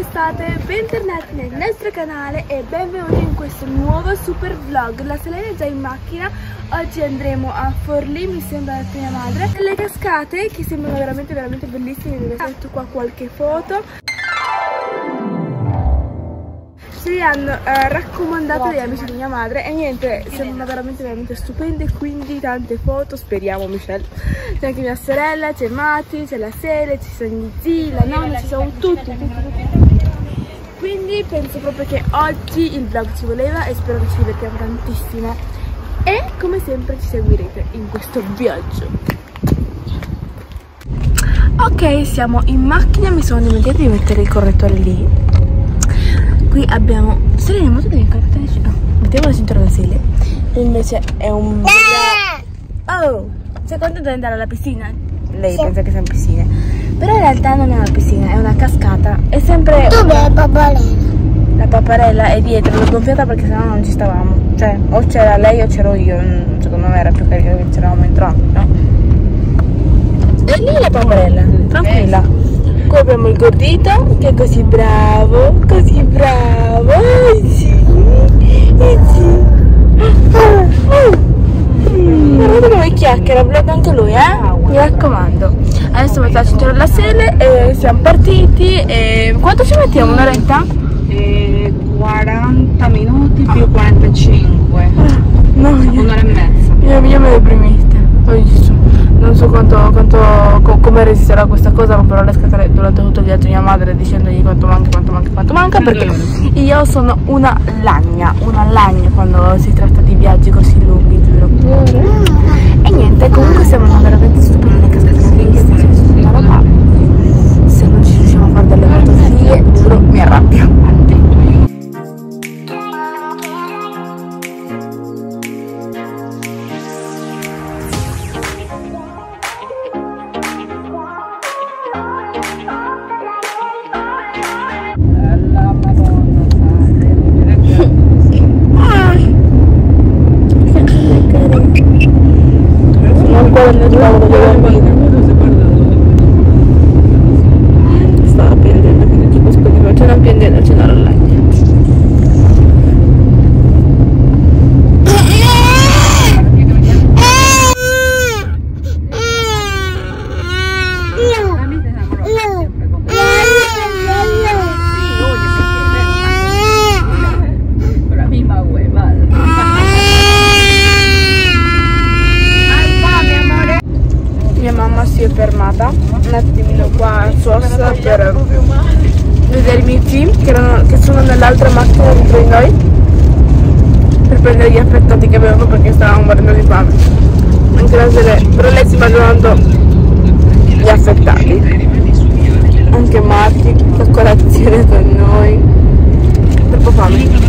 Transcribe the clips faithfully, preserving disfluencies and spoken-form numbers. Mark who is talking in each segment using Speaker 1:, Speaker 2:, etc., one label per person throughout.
Speaker 1: state? Bentornati nel nostro canale e benvenuti in questo nuovo super vlog. La Selene è già in macchina, oggi andremo a Forlì, mi sembra da mia madre. Le cascate che sembrano veramente veramente bellissime, vi ho fatto qua qualche foto. Ci hanno eh, raccomandato gli amici di mia madre e niente, sembrano veramente veramente stupende, quindi tante foto, speriamo Michelle. C'è anche mia sorella, c'è Mati, c'è la Sele, ci sono gli zii, la nonna, ci sono tutti, tutti, tutti. Quindi penso proprio che oggi il vlog ci voleva e spero che ci divertiamo tantissimo. E come sempre ci seguirete in questo viaggio. Ok, siamo in macchina, mi sono dimenticata di mettere il correttore lì. Qui abbiamo Selene, ma tu devi incartare il cinturone. Mettiamo la cintura da Sele. E invece è un oh, sei contenta di andare alla piscina? Lei sì, pensa che siano piscine, però in realtà non è una piscina, è una cascata. È sempre.
Speaker 2: Dov'è la paparella?
Speaker 1: La paparella è dietro, l'ho gonfiata perché sennò non ci stavamo. Cioè, o c'era lei o c'ero io. Secondo me era più carino che c'eravamo entrambi, no? E lì la paparella, tranquilla. Qua abbiamo il gordito che è così bravo, così bravo, eh sì, eh sì. Oh, oh. Mm. Guardate come chiacchiera, vlog anche lui, eh? Mi raccomando. Adesso metto la cintura alla Sele e siamo partiti. E quanto ci mettiamo? Un'oretta?
Speaker 3: Eh, quaranta minuti più quarantacinque.
Speaker 1: No,
Speaker 3: un'ora e mezza.
Speaker 1: Io, io me deprimiste. Non so quanto, quanto co come resisterà questa cosa, ma però le scatole durante tutto il viaggio mia madre dicendogli quanto manca, quanto manca, quanto manca, perché io sono una lagna, una lagna quando si tratta di viaggi così lunghi, giuro. E niente, comunque siamo veramente stupende, cascate viste, cioè sono una roba. Se non ci riusciamo a fare delle fotografie, giuro, mi arrabbio. Stava piangendo, quindi tipo secondo cioè non piangendo, c'è la lagna. Si è fermata un attimino qua a Sossa per vedere i miei team che, erano, che sono nell'altra macchina dietro di noi, per prendere gli affettati che avevano perché stavamo morendo di fame. Anche la Sele, però lei si va trovando gli affettati. Anche Marti, la colazione con noi. Troppo fame.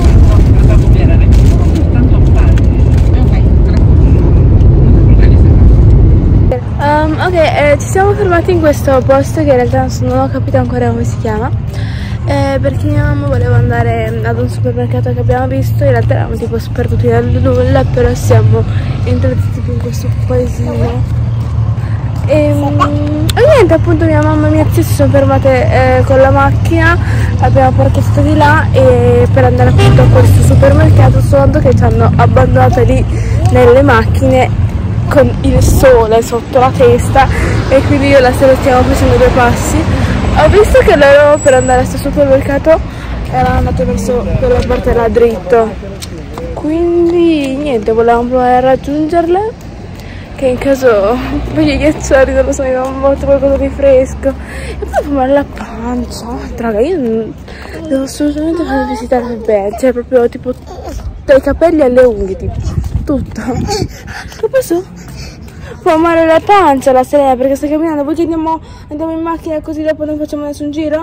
Speaker 1: Um, ok, eh, ci siamo fermati in questo posto che in realtà non ho capito ancora come si chiama, eh, perché mia mamma voleva andare ad un supermercato che abbiamo visto. In realtà eravamo tipo sperduti dal nulla, però siamo entrati tipo in questo paesino e, um, e niente, appunto mia mamma e mia zia si sono fermate eh, con la macchina, abbiamo parcheggiato di là e per andare appunto a questo supermercato, soltanto che ci hanno abbandonato lì nelle macchine con il sole sotto la testa e quindi io la sera stiamo facendo due passi. Ho visto che loro per andare a questo supermercato erano andati verso quella parte là dritto, quindi niente, volevamo provare a raggiungerle, che in caso poi gli ghiacciari non lo so, mi avevamo fatto qualcosa di fresco e poi fumare la pancia. Raga, io non, devo assolutamente far visitare bene, cioè proprio tipo dai capelli alle unghie, tipo tutto. Che posso? Fumare la pancia la Selena perché sta camminando. Poi andiamo, andiamo in macchina così dopo non facciamo nessun giro?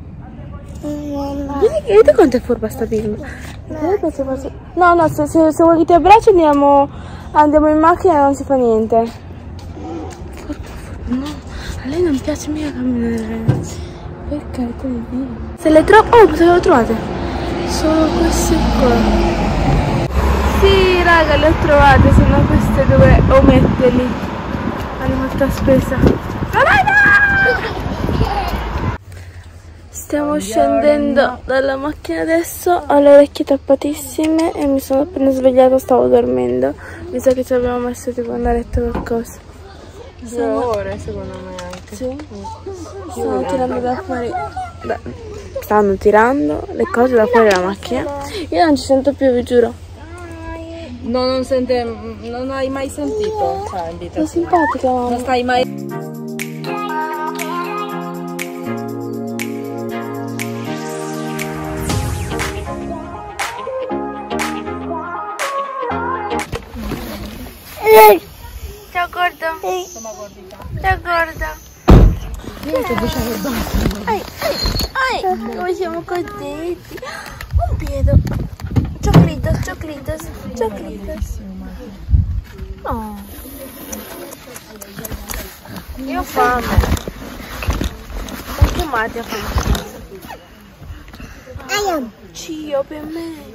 Speaker 1: Vedete quanto è furba sta bimba? No, no, se, se, se vuoi che ti abbraccio andiamo, andiamo in macchina e non si fa niente. Furba, furba, no, a lei non piace mica camminare, ragazzi. Per carità di Dio. Se le trovo, oh, dove le ho trovate? Sono queste qua. Sì raga, le ho trovate, sono queste due omette lì. Hanno molta spesa. Stiamo scendendo dalla macchina adesso, ho le orecchie tappatissime e mi sono appena svegliata, stavo dormendo. Mi sa che ci abbiamo messo tipo una letto qualcosa.
Speaker 3: Due ore secondo me anche.
Speaker 1: Sì. Stanno tirando da fuori. Da, stanno tirando le cose da fuori dalla macchina. Io non ci sento più, vi giuro.
Speaker 3: No, non sente. Non hai mai sentito? Cioè, in vita.
Speaker 1: Sono simpatica, mamma.
Speaker 3: Non stai mai.
Speaker 1: Ciao gordo. Ciao gordo. Ai, ai, come siamo contenti. Un piede. Cioclitos, cioclitos, cioclitos. No. Io ho fame. Anche Matti ha fame. Cio per me.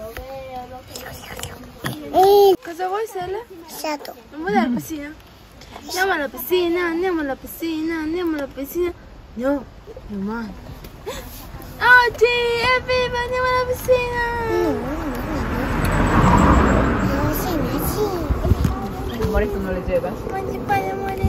Speaker 1: Cosa vuoi, Sele?
Speaker 2: Stato.
Speaker 1: Non vuoi alla piscina? Andiamo alla piscina, andiamo alla piscina, andiamo alla piscina. No, domani. Oggi, evviva, andiamo alla piscina.
Speaker 3: Amore, tu non leggeva.
Speaker 1: Mangi pane, amore.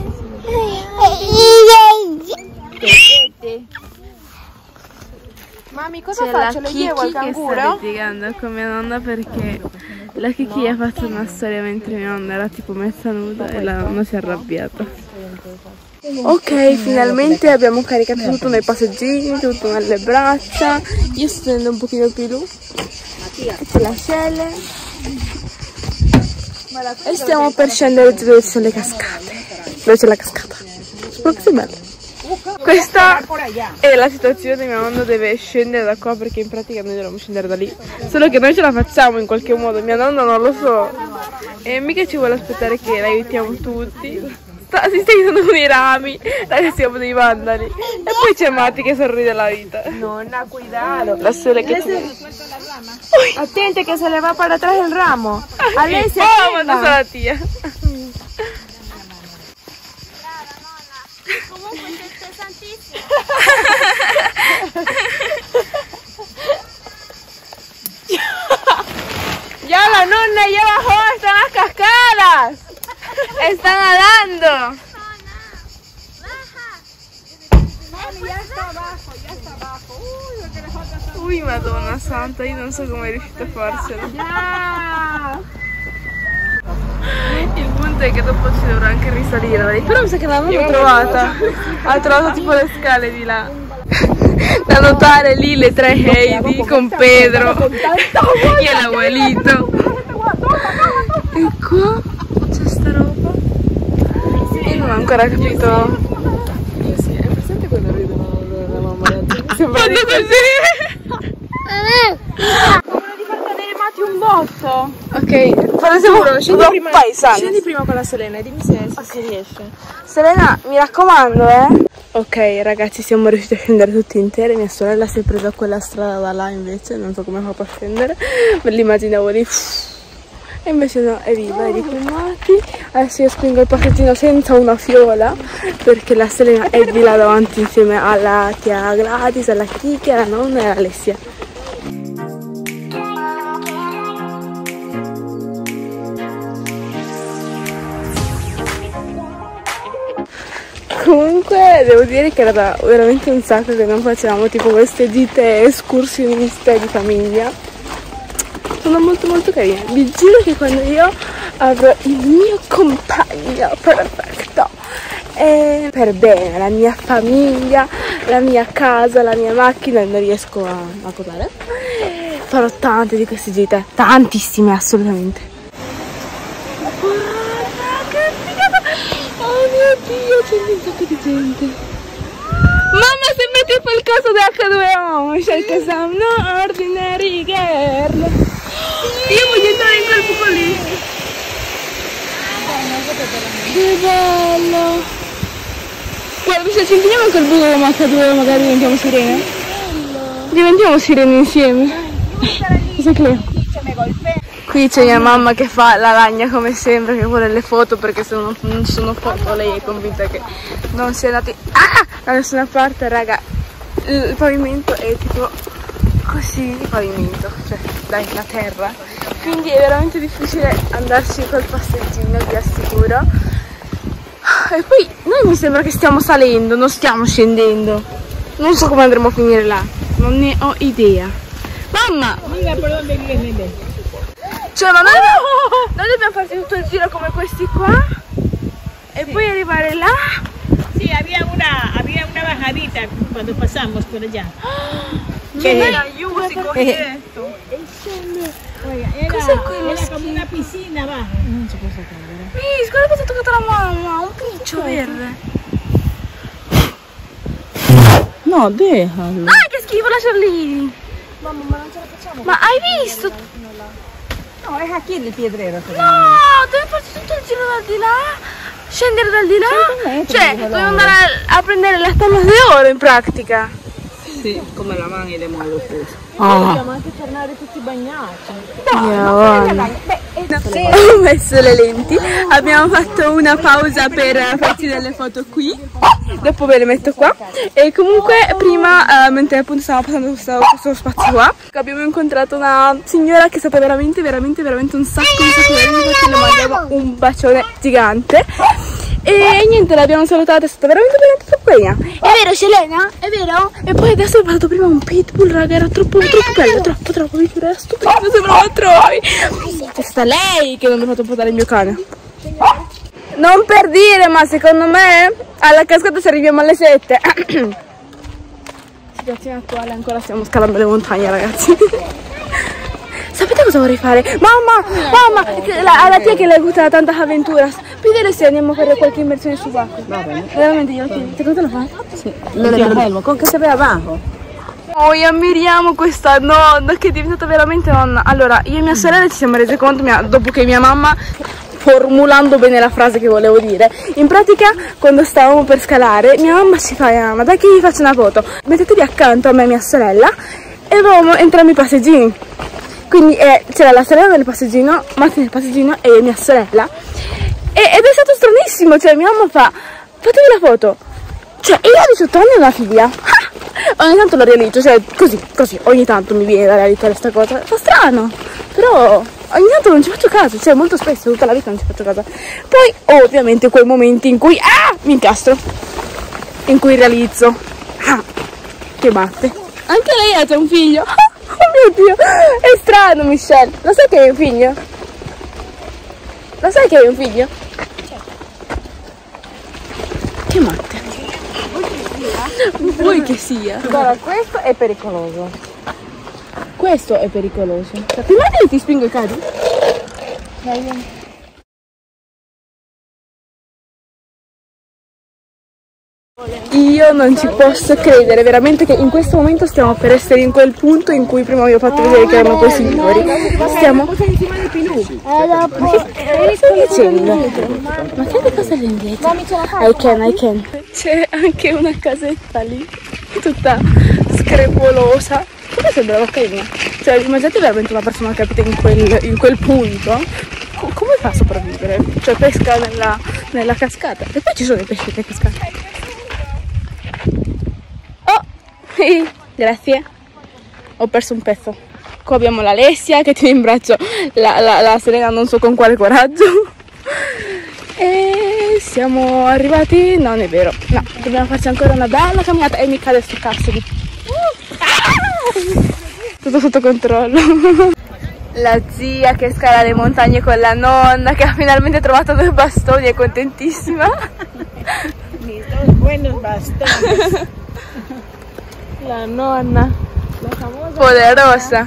Speaker 3: Mami, cosa faccio? Le llevo il canguro?
Speaker 1: Sta litigando con mia nonna perché la Kiki ha fatto una storia mentre mia nonna era tipo messa nuda e la nonna si è arrabbiata. Ok, finalmente abbiamo caricato tutto nei passeggini, tutto nelle braccia. Io sto tenendo un pochino più lu. C'è la Cele. E stiamo per scendere giù dove ci sono le cascate. Dove c'è la cascata. Spero che sia bello. Questa è la situazione, mia nonna deve scendere da qua perché in pratica noi dobbiamo scendere da lì. Solo che noi ce la facciamo in qualche modo, mia nonna non lo so. E mica ci vuole aspettare che la aiutiamo tutti. Sta, si sta aiutando con i rami, noi siamo dei vandali. E poi c'è Matti che sorride la vita.
Speaker 3: Nonna, cuidado.
Speaker 1: La sola che ci...
Speaker 3: Attente che se le va para atrás el ramo. A lei si
Speaker 1: oh, ma tu sei la tia.
Speaker 2: Comunque sei pesantissimo.
Speaker 1: Ya la nonna ya bajó, están las cascadas. Están nadando.
Speaker 2: Mami, ya está abajo, ya está abajo. Uy, lo que le falta.
Speaker 1: Ui, Madonna Santa, io non so come è riuscita a farselo.
Speaker 2: Ya.
Speaker 1: Il punto è che dopo ci dovrò anche risalire da lì. Però mi sa che l'hanno trovata. Ha trovato tipo le scale di là. Da notare lì le tre Heidi con Pedro e l'abuelito. E qua c'è sta roba. Io non ho ancora capito.
Speaker 3: Sì, è presente quando ridono la mamma e la zia?
Speaker 1: Sembra così.
Speaker 3: Di far cadere Matti un botto.
Speaker 1: Ok, facciamo
Speaker 3: Scendi prima,
Speaker 1: paesani.
Speaker 3: scendi prima con la Selena e dimmi se, se si riesce.
Speaker 1: Selena, mi raccomando, eh. Ok, ragazzi, siamo riusciti a scendere tutti interi. Mia sorella si è presa quella strada da là invece, non so come ha fatto a scendere. Me l'immaginavo lì. E invece no, è viva, è richiamati. Adesso io spingo il passeggino senza una fiola perché la Selena è di là davanti insieme alla tia Gladys, alla Kiki, alla nonna e all'Alessia. Comunque devo dire che era da veramente un sacco che non facevamo tipo queste gite escursioniste di famiglia. Sono molto molto carine. Vi giuro che quando io avrò il mio compagno perfetto e per bene, la mia famiglia, la mia casa, la mia macchina, non riesco a, a potare, farò tante di queste gite, tantissime assolutamente. Oh mio Dio, c'è un sacco di gente. Mamma, sembra tipo il caso di acca due O, c'è some no ordinary girl. Io voglio entrare in quel buco lì. Che bello. Guarda, se ci impegniamo in quel buco come acca due O magari diventiamo sirene. Diventiamo sirene insieme. Cosa che? Qui c'è mia mamma che fa la lagna come sempre, che vuole le foto perché se non, non sono foto lei è convinta che non sia andati ah, da nessuna parte, raga. il pavimento è tipo così di pavimento, cioè dai, la terra, quindi è veramente difficile andarci col passeggino, vi assicuro. E poi noi mi sembra che stiamo salendo, non stiamo scendendo, non so come andremo a finire là, non ne ho idea. Mamma! Cioè, ma noi, oh! noi dobbiamo farci tutto il giro come questi qua e sì. Poi arrivare là.
Speaker 2: Sì, había una, había una bajadita quando pasamos por allá.
Speaker 1: Che era aiuto,
Speaker 2: eh.
Speaker 1: Cos'è quello?
Speaker 2: Era come una piscina, va. Non si può sapere.
Speaker 1: Miss, guarda cosa ha toccato la mamma, un piccio verde.
Speaker 2: No, déjalo.
Speaker 1: Ah, che schifo, lascialo lì.
Speaker 2: Mamma, ma non ce la facciamo.
Speaker 1: Ma hai visto?
Speaker 2: No, è qui il piedrero.
Speaker 1: No, devi farci tutto il giro dal di là, scendere dal di là. Cioè, dobbiamo andare a, a prendere la tabla di oro in pratica.
Speaker 2: Sì, come la mano e le mani lo stesso.
Speaker 1: Oh.
Speaker 2: Dobbiamo anche tornare tutti bagnati.
Speaker 1: Ho messo le lenti, abbiamo fatto una pausa per farci delle foto qui, dopo ve le metto qua. E comunque prima, uh, mentre appunto stavamo passando questo, questo spazio qua, abbiamo incontrato una signora che sapeva veramente veramente veramente un sacco di sapere, infatti le mandiamo un bacione gigante. E niente, l'abbiamo salutata, è stata veramente veramente troppo carina. È vero Selena? È vero? E poi adesso ho parlato prima un pitbull, raga, era troppo troppo bello, troppo troppo, mi era stupendo, sembrava Troy. È stata lei che non mi ha fatto portare il mio cane. Non per dire, ma secondo me alla cascata se arriviamo alle sette. Situazione attuale, ancora stiamo scalando le montagne, ragazzi. Sapete cosa vorrei fare? Mamma, mamma, la, alla tia che le gusta tanta avventura, pidele se andiamo a fare qualche immersione subacquea. Va bene. Veramente io ti secondo te lo fai? Sì.
Speaker 2: Non è bello, con che sapeva abajo.
Speaker 1: Noi ammiriamo questa nonna che è diventata veramente nonna. Allora, io e mia sorella ci siamo rese conto, mia, dopo che mia mamma, formulando bene la frase che volevo dire, in pratica quando stavamo per scalare, mia mamma ci fa, mamma dai che vi faccio una foto, mettetevi accanto a me e mia sorella e avevamo entrambi i passeggini. Quindi eh, c'era la sorella nel passeggino, Marti nel passeggino e mia sorella. E, ed è stato stranissimo, cioè mia mamma fa, fatevi la foto. Cioè io ho diciotto anni e una figlia. Ah, ogni tanto lo realizzo, cioè così, così, ogni tanto mi viene da realizzare questa cosa. Fa strano, però ogni tanto non ci faccio caso, cioè molto spesso, tutta la vita non ci faccio caso. Poi ovviamente quei momenti in cui, ah, mi incastro, in cui realizzo, ah, che batte. Anche lei ha già un figlio. Oh mio Dio, è strano Michelle, lo sai che hai un figlio? Lo sai che hai un figlio? Che matte. Vuoi che sia?
Speaker 2: Guarda, questo è pericoloso.
Speaker 1: Questo è pericoloso. Prima che ti spingo e cadi? Dai. Io non ci posso credere veramente che in questo momento stiamo per essere in quel punto in cui prima vi ho fatto vedere che erano quei signori. Stiamo... Ma che stai dicendo? Ma che cosa c'è indietro? I can, I can. C'è anche una casetta lì, tutta screpolosa. Come sembrava carina. Cioè, immaginate veramente una persona che abita in quel, in quel punto. Come fa a sopravvivere? Cioè pesca nella, nella cascata. E poi ci sono i pesci che cascata. Oh, grazie. Ho perso un pezzo. Qua abbiamo l'Alessia che tiene in braccio la, la, la Serena, non so con quale coraggio. E siamo arrivati. Non è vero. No, dobbiamo farci ancora una bella camminata. E mi cade sto cazzo di... Tutto sotto controllo. La zia che scala le montagne con la nonna che ha finalmente trovato due bastoni, è contentissima.
Speaker 2: Mis dos buenos bastones.
Speaker 1: La nonna, la famosa poderosa.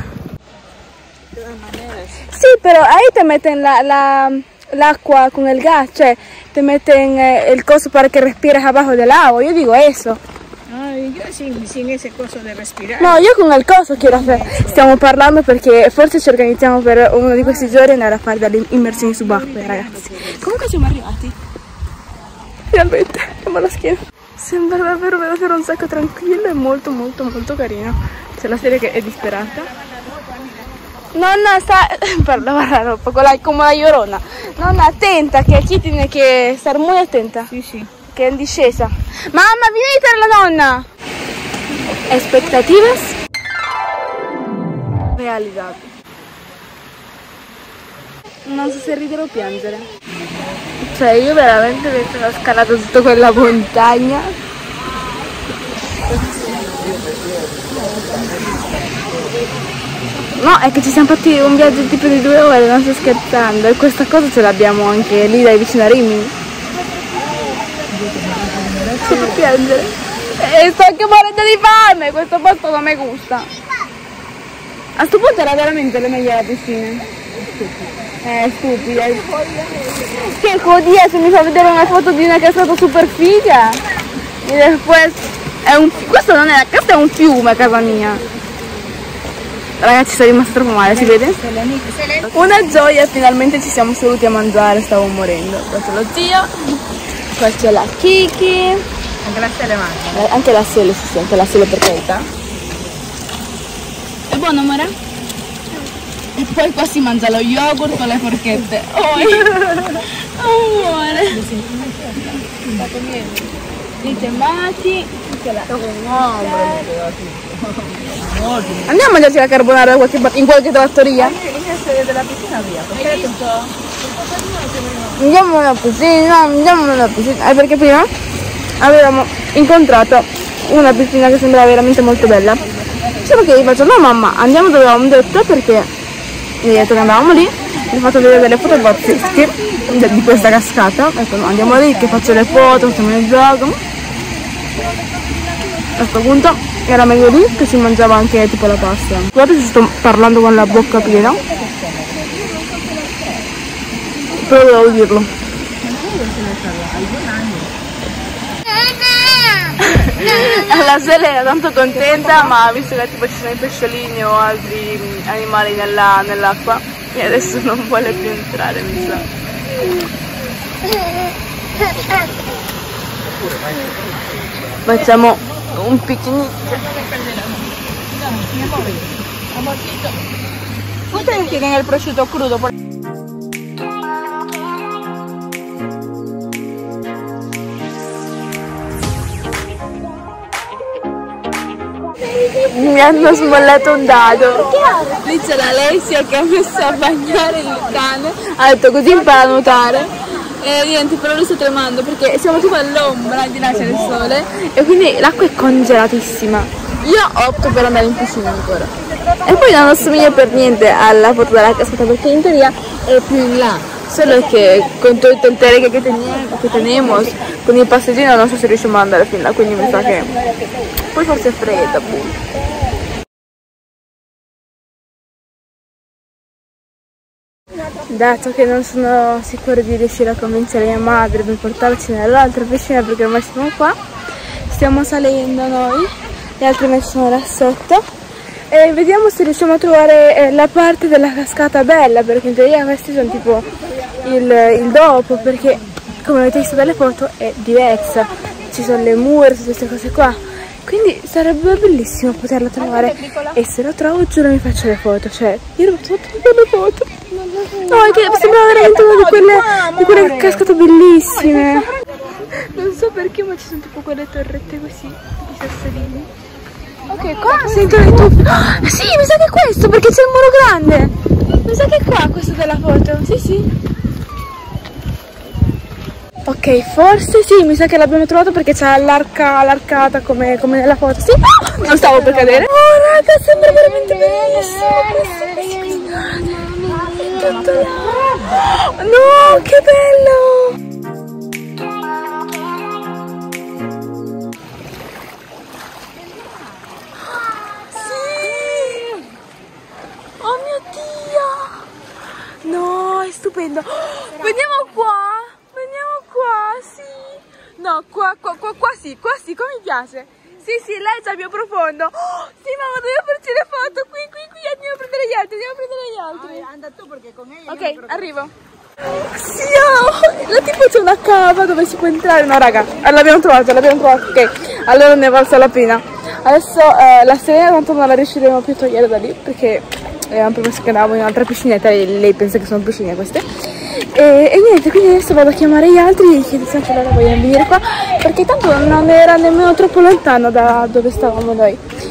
Speaker 1: Sì, pero ahí te meten la, la, l'acqua con el gas, cioè te meten eh, el coso para que respires abajo del agua, yo digo eso.
Speaker 2: Ay, yo sin, sin ese coso de respirar.
Speaker 1: No, io con il coso quiero hacer. Stiamo parlando perché forse ci organizziamo per uno di questi giorni andare a fare delle immersioni subacquee, ragazzi. Comunque siamo arrivati. Finalmente, siamo alla schiena. Sembra davvero davvero un sacco tranquillo e molto molto molto carino. C'è la serie che è disperata. Nonna sta... Parlava la roba, con la, come la Llorona. Nonna, attenta, che aquí tiene che stare molto attenta.
Speaker 2: Sì, sì.
Speaker 1: Che è in discesa. Mamma, vieni a aiutare la nonna! Expectativas realidad. Non so se ridere o piangere. Cioè io veramente ho scalato tutta quella montagna. No, è che ci siamo fatti un viaggio tipo di due ore, non sto scherzando. E questa cosa ce l'abbiamo anche lì dai vicino a Rimini. Sto per piangere. E sto anche morendo di fame, questo posto non mi gusta. A sto punto era veramente la meglio la piscina. Eh, stupida. Che jodia se mi fa vedere una foto di una cascata super figa. E poi è un, questo non è una casa, è un fiume a casa mia. Ragazzi, sono rimasta troppo male, si vede? Una gioia, finalmente ci siamo seduti a mangiare, stavo morendo. Qua c'è lo zio, qua c'è la Kiki.
Speaker 3: Anche la Sele mangia.
Speaker 1: Anche la Sele, si sente, la Sele per carità. È buono, amore? E poi qua si mangia lo yogurt con le forchette. Oh, amore. I temati. Andiamo a mangiarci la carbonara in qualche, in qualche trattoria?
Speaker 3: Della piscina via.
Speaker 1: Andiamo alla piscina, andiamo alla piscina. Eh, perché prima avevamo incontrato una piscina che sembrava veramente molto bella. Solo che gli faccio, no mamma, andiamo dove avevamo detto, perché gli ho detto che andavamo lì, gli ho fatto vedere delle foto pazzesche di questa cascata. Ecco, no, andiamo lì che faccio le foto, facciamo il gioco. A questo punto era meglio lì che si mangiava anche tipo la pasta. Guardate se sto parlando con la bocca piena. Però devo dirlo. La Sele era tanto contenta, ma visto che tipo ci sono i pesciolini o altri animali nella, nell'acqua, e adesso non vuole più entrare, mi sa. Facciamo un picnic.
Speaker 3: Ustedes quieren el prosciutto crudo.
Speaker 1: Mi hanno smollato un dado. Lì c'è l'Alessia che ha messo a bagnare il cane, ha detto così impara a nuotare. E niente, però lui sta tremando perché siamo tipo all'ombra, di là c'è il sole e quindi l'acqua è congelatissima. Io opto per andare in piscina ancora. E poi non assomiglia per niente alla foto della cascata perché in teoria è più in là. Solo che con tutto il terreno che teniamo, che teniamo con il passeggino non so se riusciamo ad andare fin là, quindi mi sa che poi forse è fredda appunto. Dato che non sono sicura di riuscire a convincere mia madre per portarci nell'altra piscina perché ormai siamo qua, stiamo salendo noi, gli altri invece sono là sotto e vediamo se riusciamo a trovare eh, la parte della cascata bella, perché in teoria questi sono tipo il, il dopo, perché come avete visto dalle foto è diversa, ci sono le mura, tutte queste cose qua, quindi sarebbe bellissimo poterla trovare e se lo trovo giuro mi faccio le foto, cioè io ho fatto tutte le foto. No, è che sembrava veramente una di quelle, di quelle cascate bellissime. Non so perché, ma ci sono tipo quelle torrette così, di sassolini. Ok, qua sentono i tufi. Ah, sì, mi sa che è questo, perché c'è il muro grande. Mi sa che è qua questo della foto. Sì, sì. Ok, forse sì, mi sa che l'abbiamo trovato perché c'ha l'arca, l'arcata come, come nella foto. Sì, non stavo per cadere. Oh, raga, sembra veramente bellissimo. Tutto là. No, che bello! Sì! Oh mio Dio! No, è stupendo! Veniamo qua! Veniamo qua, sì! No, qua, qua, qua, qua sì, qua sì, qua mi piace! Sì, sì, lei è già più profondo. Oh, sì, mamma, dobbiamo farci le foto. Qui, qui, qui, andiamo a prendere gli altri, andiamo a prendere gli altri.
Speaker 3: Ay, anda tu perché con ella.
Speaker 1: Ok, arrivo. Sì, oh, là tipo c'è una cava dove si può entrare. No, raga, l'abbiamo trovato, l'abbiamo trovato. Ok, allora ne è valsa la pena. Adesso eh, la Serena tanto non la riusciremo più a togliere da lì perché avevamo promesso che andavamo in un'altra piscinetta e lei pensa che sono piscine queste. E, e niente, quindi adesso vado a chiamare gli altri e chiedo se anche loro vogliono venire qua perché tanto non era nemmeno troppo lontano da dove stavamo noi.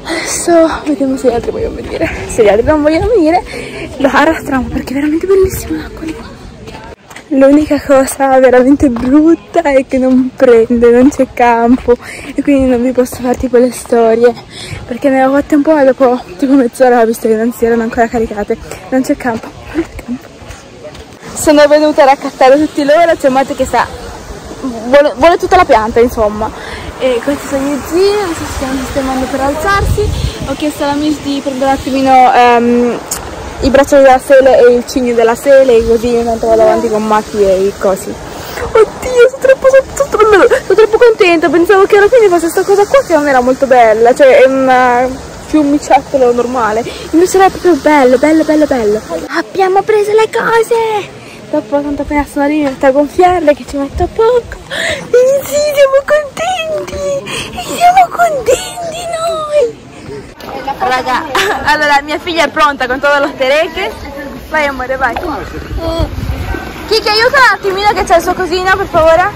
Speaker 1: Adesso vediamo se gli altri vogliono venire. Se gli altri non vogliono venire, lo arrastriamo perché è veramente bellissimo l'acqua lì. L'unica cosa veramente brutta è che non prende, non c'è campo e quindi non vi posso fare tipo le storie, perché ne ho fatte un po' e dopo tipo mezz'ora, visto che non si erano ancora caricate. Non c'è campo, non c'è campo. Sono venuta a raccattare tutti loro, c'è Matte che sta vuole, vuole tutta la pianta, insomma. E questi sono i miei zii, adesso si stanno sistemando per alzarsi. Ho chiesto alla Miss di prendere un attimino um, i braccioli della sele e il cigno della sele, così intanto vado avanti con Matti e i cosi. Oddio, sono troppo, sono, sono, sono troppo contenta, pensavo che alla fine fosse questa cosa qua che non era molto bella, cioè è un fiumiciattolo normale, invece era proprio bello, bello, bello, bello. Abbiamo preso le cose! Dopo tanto appena sono lì mi metto a gonfiarle che ci metto a poco. E sì, siamo contenti! E siamo contenti noi! Raga, allora mia figlia è pronta con tutte le tereche. Vai amore, vai. Eh, Kiki, aiuta un attimino che c'è il suo cosino, per favore.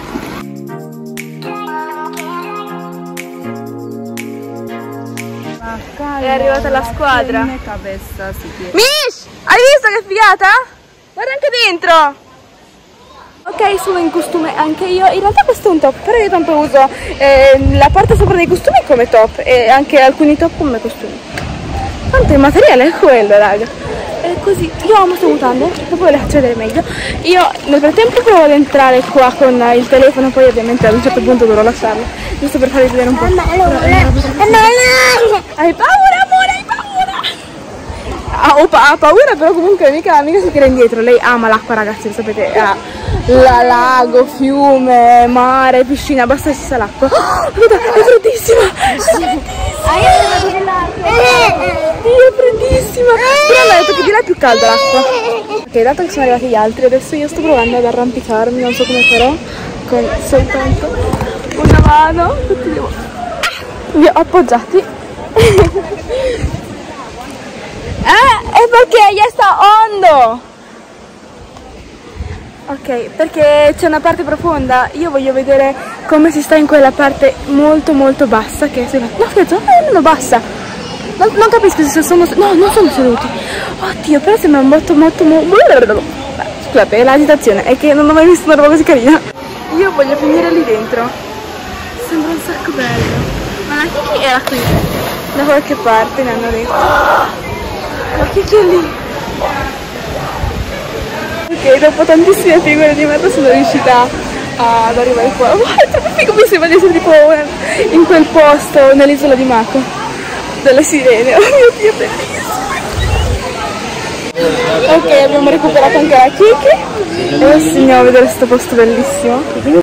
Speaker 1: È arrivata la squadra. Mish, hai visto che figata? Guarda anche dentro. Ok, sono in costume anche io. In realtà questo è un top, però io tanto uso eh, la parte sopra dei costumi come top e anche alcuni top come costumi. Tanto il materiale è quello, raga. È così. Io amo queste mutande, dopo ve le faccio vedere meglio. Io nel frattempo provo ad entrare qua con il telefono, poi ovviamente ad un certo punto dovrò lasciarlo, giusto per farvi vedere un po'. Hai paura, amore, hai paura? Ha, ho pa ha paura, però comunque mica, mica si tira indietro. Lei ama l'acqua, ragazzi, lo sapete, ha la lago, fiume, mare, piscina, basta che ci sia l'acqua. Oh, guarda, è freddissima! È freddissima! Dio, è freddissima! Però mi ha detto che di là è più calda l'acqua. Ok, dato che sono arrivati gli altri, adesso io sto provando ad arrampicarmi, non so come farò, con soltanto una mano, tutti li ho vi ho appoggiati. Ah, è perché gli sta ondo! Ok, perché c'è una parte profonda, io voglio vedere come si sta in quella parte molto molto bassa che è... No, scherzo, non è bassa! Non, non capisco se sono... No, non sono seduti! Oddio, però sembra molto molto molto... Scusate, è l'agitazione, è che non ho mai visto una roba così carina. Io voglio finire lì dentro. Sembra un sacco bello. Ma la Kiki era qui, da qualche parte, ne hanno detto. Ma Kiki è lì. Ok, dopo tantissime figure di merda sono riuscita ad arrivare qua. Wow, è troppo figo, mi sembra di essere tipo in quel posto nell'isola di Mako delle sirene. Oh mio Dio, bellissimo. Ok, abbiamo recuperato anche la Kiki e adesso andiamo a vedere questo posto bellissimo.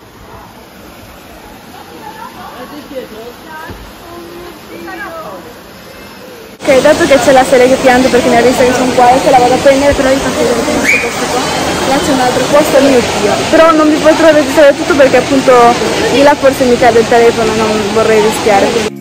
Speaker 1: Ok, dato che c'è la serie che piange perché ne ha visto che sono qua e che la vado a prendere, però vi faccio vedere questo posto qua. Là c'è un altro posto, oh mio Dio. Però non vi potrò registrare tutto perché appunto di là forse mi cade il telefono, non vorrei rischiare.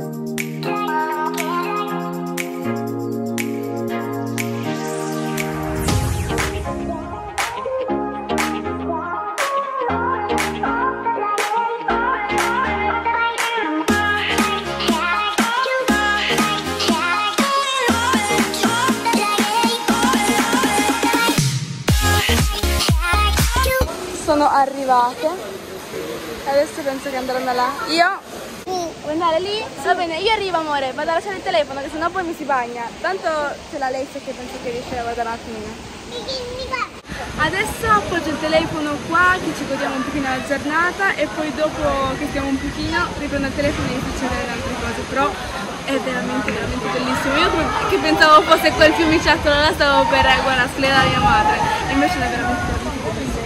Speaker 1: Sono arrivate, adesso penso che andranno là. Io vuoi andare lì? Va bene, io arrivo amore, vado a lasciare il telefono che sennò poi mi si bagna. Tanto c'è la Alessia che penso che riesce a guardare un attimino. Adesso appoggio il telefono qua che ci godiamo un pochino la giornata e poi dopo che stiamo un pochino riprendo il telefono e inizio a vedere altre cose, però è veramente veramente bellissimo. Io che pensavo fosse quel fiumiciattolo là stavo per guardare sclerare mia madre, invece è veramente veramente bellissimo.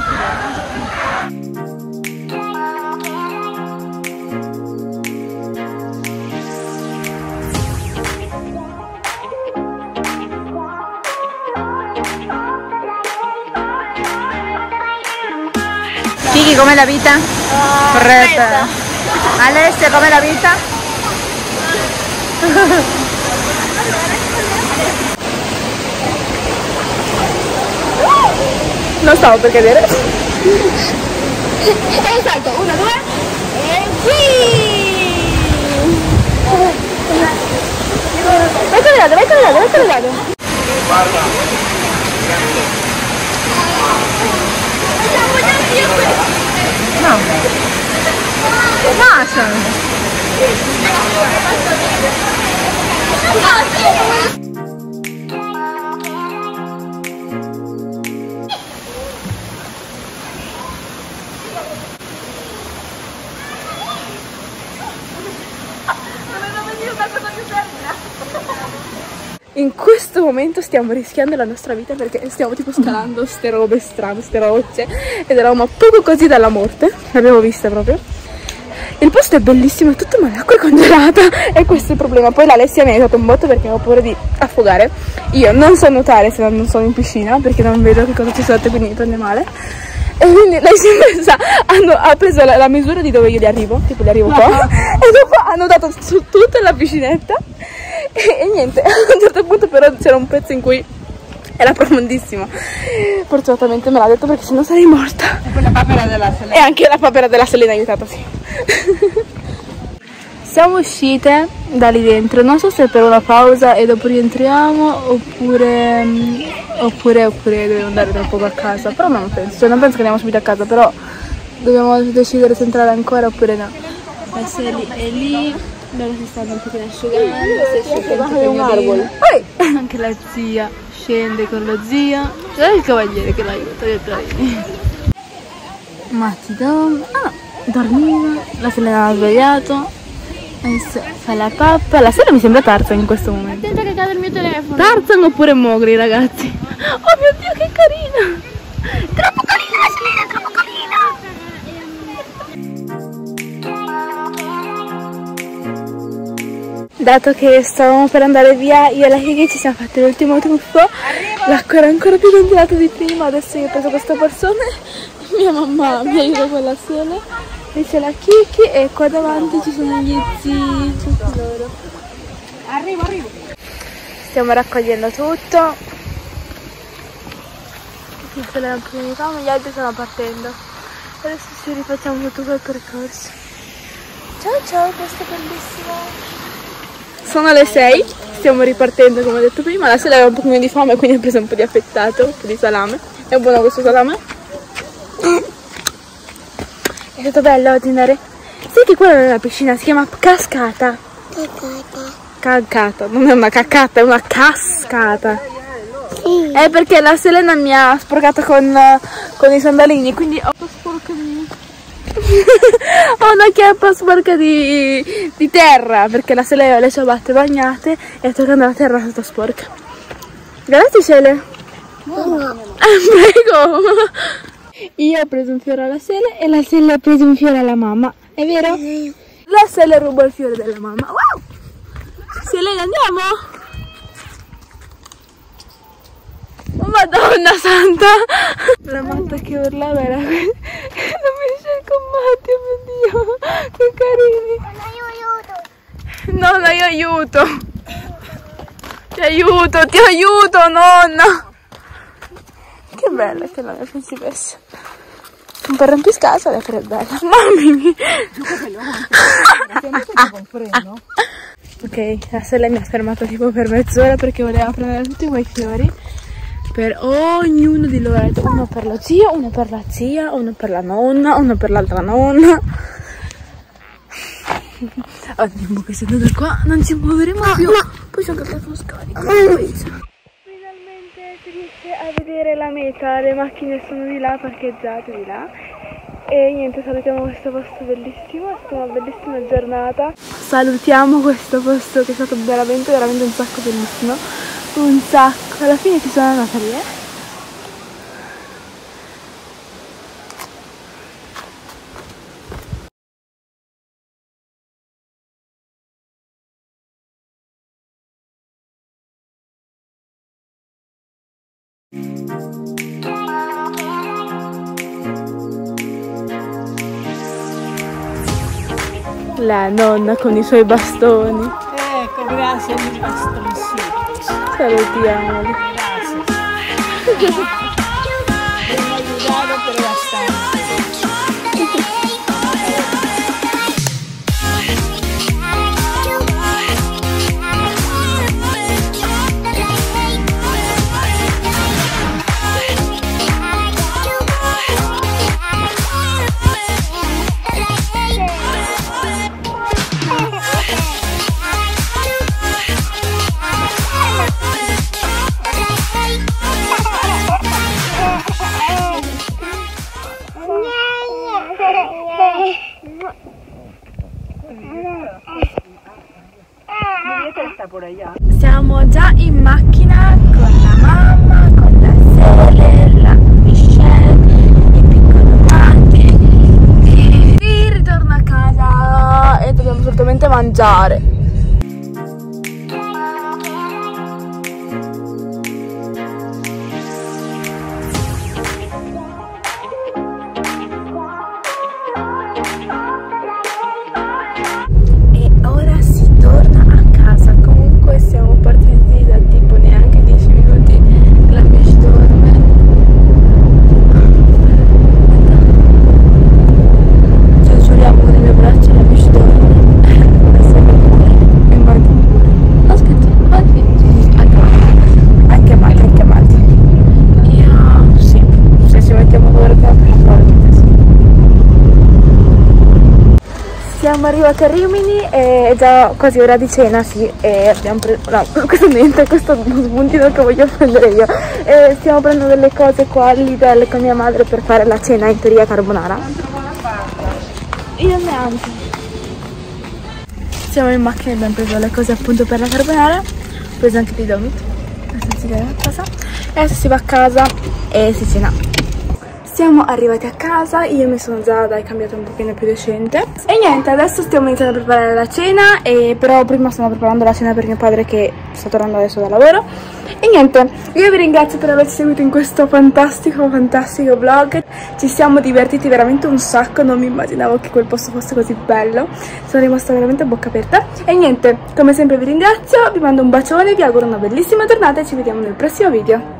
Speaker 3: Kiki, com'è la vita? Uh, Corretta. Alessia, com'è la vita?
Speaker 1: Non stavo per cadere.
Speaker 2: E un salto, uno, due, e qui!
Speaker 1: dove vado?
Speaker 4: Guarda.
Speaker 3: No. Basta.
Speaker 1: In questo momento stiamo rischiando la nostra vita perché stiamo tipo scalando ste robe strane, ste rocce, ed eravamo a poco così dalla morte, l'abbiamo vista proprio. Il posto è bellissimo, è tutto ma l'acqua è congelata e questo è il problema. Poi l'Alessia mi ha aiutato un botto perché avevo paura di affogare. Io non so nuotare se non sono in piscina perché non vedo che cosa ci sotto, quindi mi prende male. E quindi lei si è messa, hanno, ha preso la, la misura di dove io li arrivo, tipo li arrivo qua, e dopo hanno dato su tutta la piscinetta e, e niente, a un certo punto però c'era un pezzo in cui era profondissimo. Fortunatamente me l'ha detto perché sennò sarei morta.
Speaker 3: E quella papera della Selena.
Speaker 1: E anche la papera della Selena ha aiutato, sì. Siamo uscite da lì dentro, non so se per una pausa e dopo rientriamo oppure oppure, oppure dobbiamo andare tra poco a casa, però non penso, cioè non penso che andiamo subito a casa, però dobbiamo decidere se entrare ancora oppure no. La Seli è lì, loro si stanno un pochino asciugando, si è sciolto un arbolo. Anche la zia scende con lo zio, c'è il cavaliere che l'aiuta, io traini. Matti dom, ah, dormiva, la Selena ha svegliato. Adesso fa la pappa. La sera mi sembra Tarzan in questo momento.
Speaker 2: Attenta che cade il mio telefono.
Speaker 1: Tarzan oppure Mowgli, ragazzi. Oh mio Dio, che carina! Troppo carina la Selena, troppo carina! Dato che stavamo per andare via, io e la Kiki ci siamo fatti l'ultimo tuffo. L'acqua era ancora più congelata di prima. Adesso io ho preso questa persona. Mia mamma mi aiuta con la Sele. Qui c'è la Kiki e qua davanti ci sono gli zii, tutti loro.
Speaker 2: Arrivo, arrivo.
Speaker 1: Stiamo raccogliendo tutto. Qui c'è la prima, gli altri stanno partendo. Adesso ci rifacciamo tutto quel percorso. Ciao ciao, questo è bellissimo. Sono le sei, stiamo ripartendo come ho detto prima. La sera aveva un pochino di fame, quindi ho preso un po' di affettato, un po' di salame. È buono questo salame? È stato bello oggi andare. Sai che quella non è una piscina, si chiama cascata. Cacata. Cacata, non è una cacata, è una cascata. Sì. È perché la Selena mi ha sporcato con, con i sandalini, quindi ho sporca di... ho una chiappa sporca di, di terra, perché la Selena ha le ciabatte bagnate e toccando la terra tutta sporca. Grazie Cele. No. Ah, prego. Io ho preso un fiore alla Sele e la Sele ha preso un fiore alla mamma, è vero? La Sele ruba il fiore della mamma. Wow! Selena, andiamo? Madonna santa! La matta che urlava era questa. Non mi riesce con Matti, oh mio Dio! Che carini! Nonna, io aiuto! Ti aiuto, ti aiuto, nonna! Che bella che la mia principessa. Un po' rompiscasa, lei è bella. Mammi ok, la Sele mi ha fermato tipo per mezz'ora perché voleva prendere tutti quei fiori per ognuno di loro. Uno per lo zio, uno per la zia, uno per la nonna, uno per l'altra nonna. Andiamo che se da qua non ci muoveremo più. Poi sono capito scarico. Si riesce a vedere la meta, le macchine sono di là, parcheggiate di là. E niente, salutiamo questo posto bellissimo, è stata una bellissima giornata. Salutiamo questo posto che è stato veramente, veramente un sacco bellissimo. Un sacco, alla fine ci sono andata lì, eh. La nonna con i suoi bastoni.
Speaker 2: Ecco, grazie ai miei bastoncini.
Speaker 1: Salutiamoli.
Speaker 2: Grazie. Mi ha aiutato per bastante.
Speaker 1: Siamo già in macchina con la mamma, con la Sele, la Michelle, i piccoli Matti. E ritorno a casa e dobbiamo assolutamente mangiare. Siamo partiti da tipo neanche dieci minuti, la Mish dorme. Cioè giuriamo con le mie braccia, la Mish dorme. Adesso e Matti. Aspetta, Matti. Anche Matti. Anche Matti, anche Matti. Io sì, se ci mettiamo due ore per fare sì. Siamo arrivati a Rimini, è già quasi ora di cena, sì, e abbiamo preso, no, questo niente, questo è uno spuntino che voglio prendere io. E stiamo prendendo delle cose qua all'Idel con mia madre per fare la cena, in teoria carbonara. Io neanche. Siamo in macchina e abbiamo preso le cose appunto per la carbonara, ho preso anche dei donut, cosa. E adesso si va a casa e si cena. Siamo arrivati a casa, io mi sono già dai cambiata un pochino più decente. E niente, adesso stiamo iniziando a preparare la cena, e però prima stiamo preparando la cena per mio padre che sta tornando adesso dal lavoro. E niente, io vi ringrazio per averci seguito in questo fantastico, fantastico vlog. Ci siamo divertiti veramente un sacco, non mi immaginavo che quel posto fosse così bello. Sono rimasta veramente a bocca aperta. E niente, come sempre vi ringrazio, vi mando un bacione, vi auguro una bellissima giornata e ci vediamo nel prossimo video.